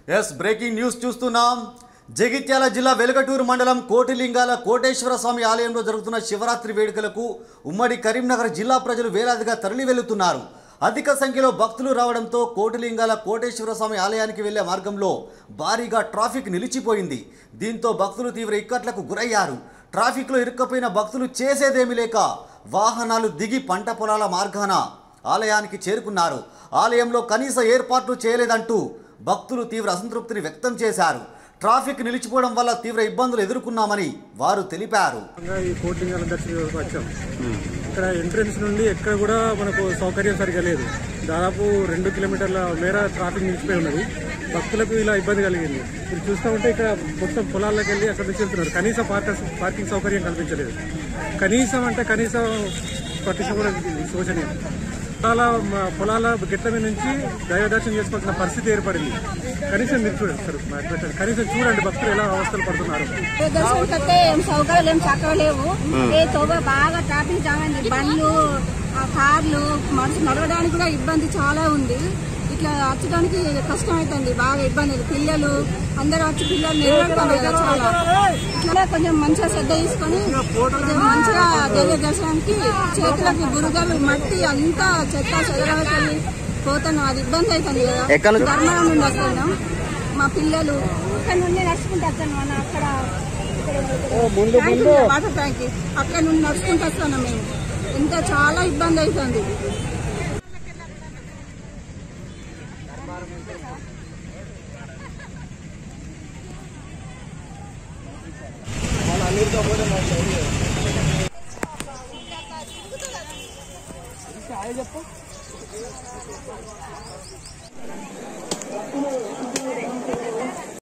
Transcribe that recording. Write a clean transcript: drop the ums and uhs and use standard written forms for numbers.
Yes breaking news చూస్తున్నాం. జగిత్యాల జిల్లా వెలగటూరు మండలం కోటిలింగాల కోటేశ్వర స్వామి ఆలయంలో జరుగుతున్న శివరాత్రి వేడుకలకు ఉమ్మడి కరీంనగర్ జిల్లా ప్రజలు వేలాదిగా తరలి వెళ్తున్నారు. అధిక సంఖ్యలో భక్తులు రావడంతో కోటిలింగాల కోటేశ్వర స్వామి ఆలయానికి వెళ్లే మార్గంలో భారీగా ట్రాఫిక్ నిలిచిపోయింది. దీంతో భక్తులు తీవ్ర ఇక్కట్లకు గురయ్యారు. ట్రాఫిక్లో ఇరుక్కపోయిన భక్తులు చేసేదేమీ లేక వాహనాలు దిగి పంట పొలాల మార్గాన ఆలయానికి చేరుకున్నారు. ఆలయంలో కనీస ఏర్పాట్లు చేయలేదంటూ భక్తులు తీవ్ర అసంతృప్తిని వ్యక్తం చేశారు. ట్రాఫిక్ నిలిచిపోవడం వల్ల తీవ్ర ఇబ్బందులు ఎదుర్కొన్నామని వారు తెలిపారు. ఈ కోటిలింగాల దర్శనం వచ్చాం. ఇక్కడ ఎంట్రన్స్ నుండి ఎక్కడ కూడా మనకు సౌకర్యం సరిగా లేదు. దాదాపు 2 కిలోమీటర్ల మేర ట్రాఫిక్ నిలిచిపోయి ఉన్నది. భక్తులకు ఇలా ఇబ్బంది కలిగింది. మీరు చూస్తూ ఉంటే ఇక్కడ మొత్తం పొలాల్లోకి వెళ్ళి అక్కడ నుంచి వెళ్తున్నారు. కనీసం పార్కింగ్ సౌకర్యం కల్పించలేదు. కనీసం పట్టించుకోవడం శోచనీయం. పొలాల గిట్ల మీద నుంచి దైవ దర్శనం చేసుకోవాల్సిన పరిస్థితి ఏర్పడింది. కనీసం మీరు చూడండి, కనీసం చూడండి భక్తులు ఎలా అవస్థలు పడుతున్నారు. దర్శనకైతే ఏం సౌకర్యాలు ఏం చక్కగా లేవు. బాగా ట్రాఫిక్ జామ్ అయింది. బండ్లు, కార్లు, మనుషులు నడవడానికి కూడా ఇబ్బంది చాలా ఉంది. ఇట్లా వచ్చడానికి కష్టం అవుతుంది. బాగా ఇబ్బంది. పిల్లలు అందరూ వచ్చి పిల్లలు నిలబడుతుంది కదా. చాలా ఇట్లా కొంచెం మంచిగా శ్రద్ధ తీసుకొని కొంచెం మంచిగా దేవ దర్శనానికి చేతులకి బురదలు మట్టి అంతా చెత్త చెదరవెళ్ళి పోతాను. అది ఇబ్బంది అవుతుంది కదా. ధర్మవరం నుండి వస్తున్నాం. మా పిల్లలు ఇక్కడ నుండి నడుచుకుంటూ వస్తాను. మన అక్కడ వాటర్ ట్యాంక్ అక్కడ నుండి నడుచుకుంటూ వస్తున్నాం మేము. ఇంకా చాలా ఇబ్బంది అవుతుంది. చెప్పు